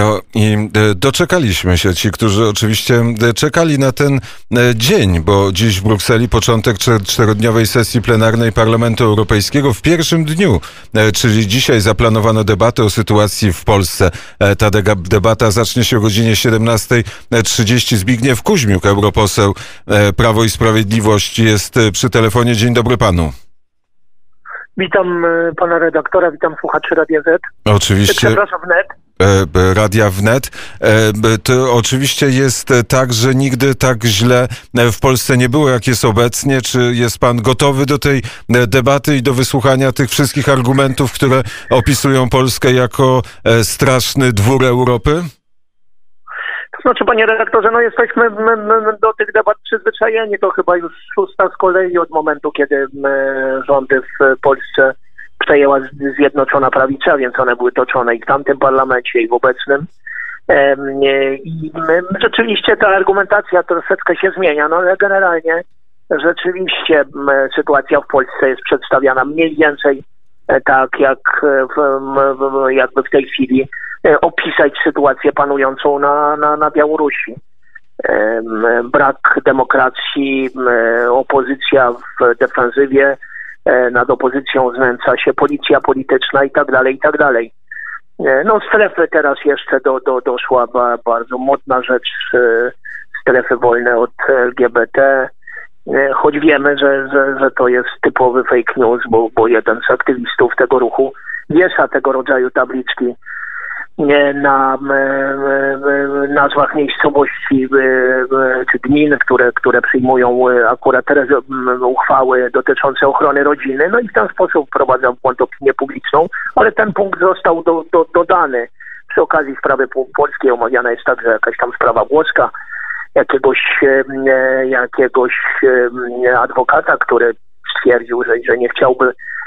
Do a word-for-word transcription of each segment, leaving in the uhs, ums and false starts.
No i doczekaliśmy się, ci, którzy oczywiście czekali na ten dzień, bo dziś w Brukseli początek czterodniowej sesji plenarnej Parlamentu Europejskiego w pierwszym dniu, czyli dzisiaj zaplanowano debatę o sytuacji w Polsce. Ta debata zacznie się o godzinie siedemnastej trzydzieści. Zbigniew Kuźmiuk, europoseł Prawo i Sprawiedliwość, jest przy telefonie. Dzień dobry panu. Witam pana redaktora, witam słuchaczy Radia Z. Oczywiście. Przepraszam, Wnet. Radia Wnet. To oczywiście jest tak, że nigdy tak źle w Polsce nie było, jak jest obecnie. Czy jest pan gotowy do tej debaty i do wysłuchania tych wszystkich argumentów, które opisują Polskę jako straszny dwór Europy? To znaczy, panie redaktorze, no jesteśmy my, my do tych debat przyzwyczajeni. To chyba już szósta z kolei od momentu, kiedy rządy w Polsce przejęła Zjednoczona Prawica, więc one były toczone i w tamtym parlamencie, i w obecnym. I my, rzeczywiście ta argumentacja troszeczkę się zmienia, no ale generalnie rzeczywiście sytuacja w Polsce jest przedstawiana mniej więcej tak, jak w, jakby w tej chwili opisać sytuację panującą na, na, na Białorusi. Brak demokracji, opozycja w defensywie, nad opozycją znęca się policja polityczna i tak dalej, i tak dalej. No strefy teraz jeszcze do, do, doszła bardzo modna rzecz, strefy wolne od L G B T, choć wiemy, że, że, że to jest typowy fake news, bo, bo jeden z aktywistów tego ruchu wiesza tego rodzaju tabliczki na nazwach miejscowości czy gmin, które, które przyjmują akurat uchwały dotyczące ochrony rodziny, no i w ten sposób wprowadza w błąd opinię publiczną, ale ten punkt został do, do, dodany. Przy okazji sprawy polskiej omawiana jest także jakaś tam sprawa włoska, jakiegoś, jakiegoś adwokata, który stwierdził, że, że nie chciałby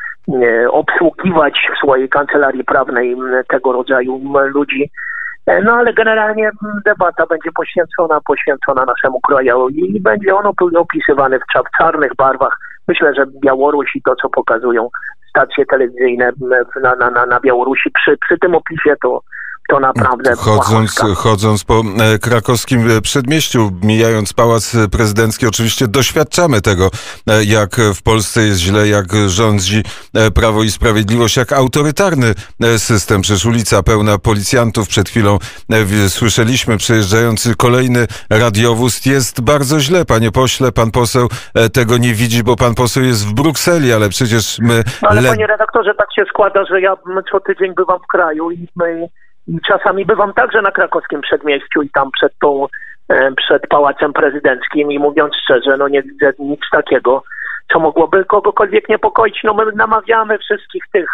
obsługiwać w swojej kancelarii prawnej tego rodzaju ludzi. No ale generalnie debata będzie poświęcona, poświęcona naszemu krajowi i będzie ono opisywane w czarnych barwach. Myślę, że Białoruś i to, co pokazują stacje telewizyjne na, na, na Białorusi, przy, przy tym opisie to To naprawdę chodząc, chodząc po krakowskim przedmieściu, mijając Pałac Prezydencki, oczywiście doświadczamy tego, jak w Polsce jest źle, jak rządzi Prawo i Sprawiedliwość, jak autorytarny system. Przecież ulica pełna policjantów. Przed chwilą słyszeliśmy przejeżdżający kolejny radiowóz. Jest bardzo źle, panie pośle. Pan poseł tego nie widzi, bo pan poseł jest w Brukseli, ale przecież my... No ale panie redaktorze, tak się składa, że ja co tydzień bywam w kraju i my... I czasami bywam także na krakowskim przedmieściu i tam przed tą, przed Pałacem Prezydenckim i mówiąc szczerze, no nie widzę nic takiego, co mogłoby kogokolwiek niepokoić. No my namawiamy wszystkich tych,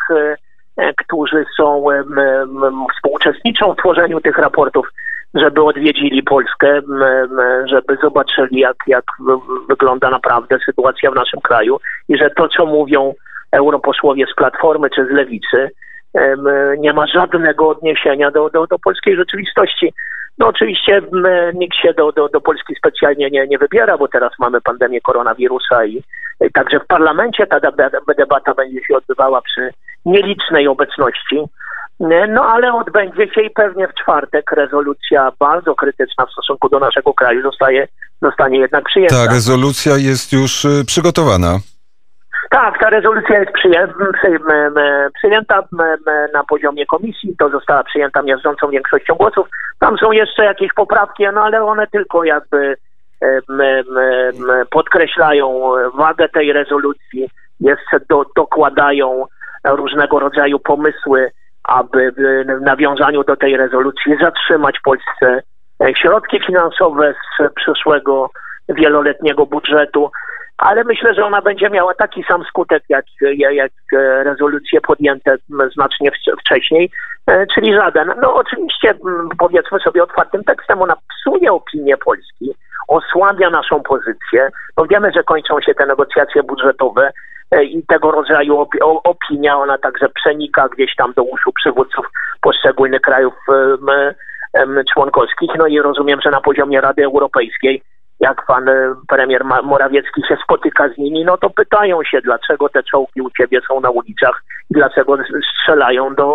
którzy są, współuczestniczą w tworzeniu tych raportów, żeby odwiedzili Polskę, żeby zobaczyli, jak, jak wygląda naprawdę sytuacja w naszym kraju i że to, co mówią europosłowie z Platformy czy z Lewicy, nie ma żadnego odniesienia do, do, do polskiej rzeczywistości. No oczywiście nikt się do, do, do Polski specjalnie nie, nie wybiera, bo teraz mamy pandemię koronawirusa i, i także w parlamencie ta debata będzie się odbywała przy nielicznej obecności. No ale odbędzie się i pewnie w czwartek rezolucja bardzo krytyczna w stosunku do naszego kraju zostaje, zostanie jednak przyjęta. Ta rezolucja jest już przygotowana. Tak, ta rezolucja jest przyjęta na poziomie komisji, to została przyjęta miażdżącą większością głosów. Tam są jeszcze jakieś poprawki, no ale one tylko jakby podkreślają wagę tej rezolucji, jeszcze do, dokładają różnego rodzaju pomysły, aby w nawiązaniu do tej rezolucji zatrzymać Polsce środki finansowe z przyszłego wieloletniego budżetu. Ale myślę, że ona będzie miała taki sam skutek, jak, jak rezolucje podjęte znacznie wcześniej, czyli żaden. No oczywiście, powiedzmy sobie otwartym tekstem, ona psuje opinię Polski, osłabia naszą pozycję. No wiemy, że kończą się te negocjacje budżetowe i tego rodzaju opinia, ona także przenika gdzieś tam do uszu przywódców poszczególnych krajów członkowskich. No i rozumiem, że na poziomie Rady Europejskiej, jak pan premier Morawiecki się spotyka z nimi, no to pytają się, dlaczego te czołgi u ciebie są na ulicach i dlaczego strzelają do,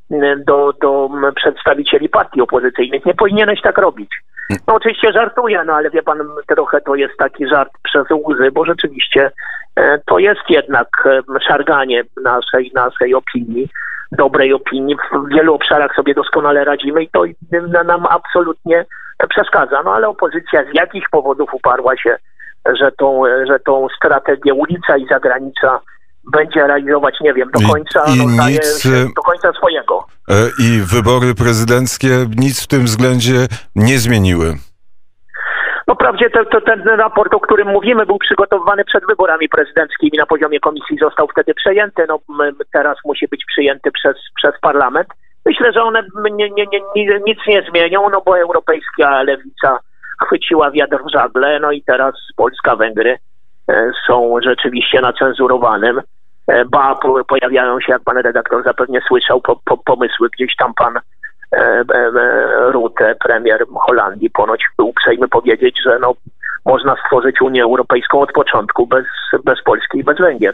do, do przedstawicieli partii opozycyjnych. Nie powinieneś tak robić. No oczywiście żartuję, no ale wie pan, trochę to jest taki żart przez łzy, bo rzeczywiście to jest jednak szarganie naszej, naszej opinii, dobrej opinii. W wielu obszarach sobie doskonale radzimy i to nam absolutnie przeszkadza. No ale opozycja z jakich powodów uparła się, że tą, że tą strategię ulica i zagranica będzie realizować, nie wiem, do końca, I, i no, daje nic, się do końca swojego. I wybory prezydenckie nic w tym względzie nie zmieniły. No wprawdzie to, to ten raport, o którym mówimy, był przygotowywany przed wyborami prezydenckimi na poziomie komisji, został wtedy przejęty, no teraz musi być przyjęty przez, przez parlament. Myślę, że one nie, nie, nie, nic nie zmienią, no bo europejska lewica chwyciła wiatr w żagle, no i teraz Polska, Węgry są rzeczywiście na cenzurowanym. Ba, pojawiają się, jak pan redaktor zapewne słyszał, po, po, pomysły, gdzieś tam pan e, e, Rutte, premier Holandii, ponoć był uprzejmy powiedzieć, że no, można stworzyć Unię Europejską od początku bez, bez Polski i bez Węgier.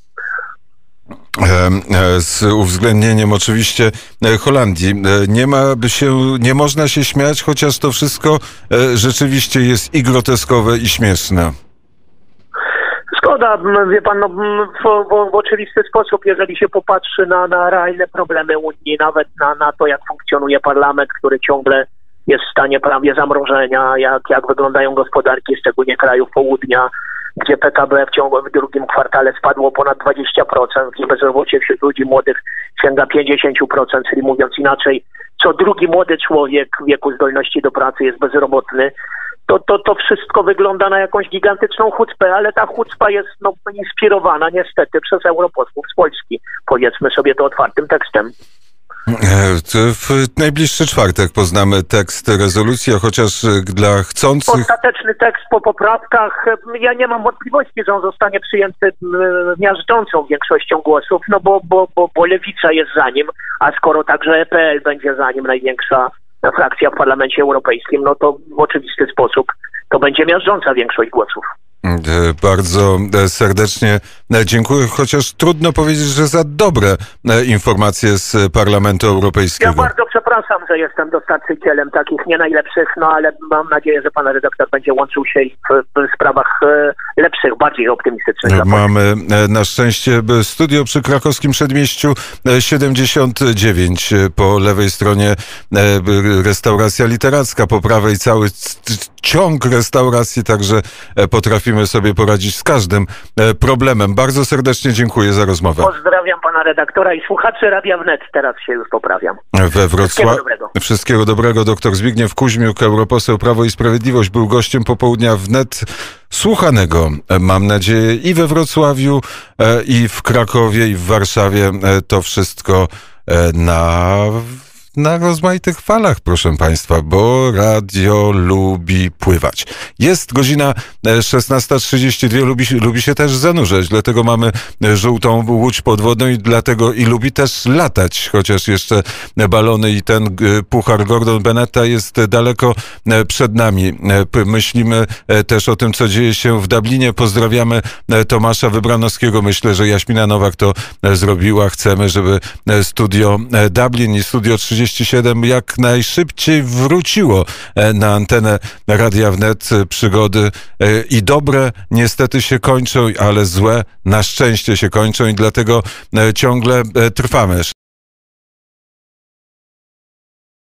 Z uwzględnieniem oczywiście Holandii. Nie ma by się, nie można się śmiać, chociaż to wszystko rzeczywiście jest i groteskowe, i śmieszne. Szkoda, wie pan, no, w, w, w oczywisty sposób, jeżeli się popatrzy na, na realne problemy Unii, nawet na, na to, jak funkcjonuje parlament, który ciągle jest w stanie prawie zamrożenia, jak, jak wyglądają gospodarki, szczególnie krajów południa, gdzie P K B w ciągu w drugim kwartale spadło ponad dwadzieścia procent, gdzie bezrobocie wśród ludzi młodych sięga pięćdziesiąt procent, czyli mówiąc inaczej, co drugi młody człowiek w wieku zdolności do pracy jest bezrobotny. To, to, to wszystko wygląda na jakąś gigantyczną chucpę, ale ta chucpa jest no, inspirowana niestety przez europosłów z Polski. Powiedzmy sobie to otwartym tekstem. W najbliższy czwartek poznamy tekst rezolucji, a chociaż dla chcących... Ostateczny tekst po poprawkach, ja nie mam wątpliwości, że on zostanie przyjęty miażdżącą większością głosów, no bo, bo, bo, bo Lewica jest za nim, a skoro także E P L będzie za nim, największa frakcja w Parlamencie Europejskim, no to w oczywisty sposób to będzie miażdżąca większość głosów. Bardzo serdecznie dziękuję, chociaż trudno powiedzieć, że za dobre informacje z Parlamentu Europejskiego. Ja bardzo przepraszam, że jestem dostarczycielem takich nie najlepszych, no ale mam nadzieję, że pan redaktor będzie łączył się w, w sprawach lepszych, bardziej optymistycznych. Mamy na szczęście studio przy krakowskim Przedmieściu siedemdziesiąt dziewięć. Po lewej stronie restauracja literacka, po prawej cały ciąg restauracji, także potrafimy sobie poradzić z każdym problemem. Bardzo serdecznie dziękuję za rozmowę. Pozdrawiam pana redaktora i słuchaczy Radia Wnet. Teraz się już poprawiam. We Wrocławiu. Wszystkiego dobrego. Wszystkiego dobrego. Doktor Zbigniew Kuźmiuk, europoseł Prawo i Sprawiedliwość, był gościem popołudnia Wnet słuchanego, mam nadzieję, i we Wrocławiu, i w Krakowie, i w Warszawie. To wszystko na... na rozmaitych falach, proszę państwa, bo radio lubi pływać. Jest godzina szesnasta trzydzieści dwa, lubi, lubi się też zanurzać, dlatego mamy żółtą łódź podwodną i dlatego i lubi też latać, chociaż jeszcze balony i ten puchar Gordon Benetta jest daleko przed nami. Myślimy też o tym, co dzieje się w Dublinie. Pozdrawiamy Tomasza Wybranowskiego. Myślę, że Jaśmina Nowak to zrobiła. Chcemy, żeby studio Dublin i studio trzydzieści siedem jak najszybciej wróciło na antenę Radia Wnet. Przygody i dobre niestety się kończą, ale złe na szczęście się kończą i dlatego ciągle trwamy.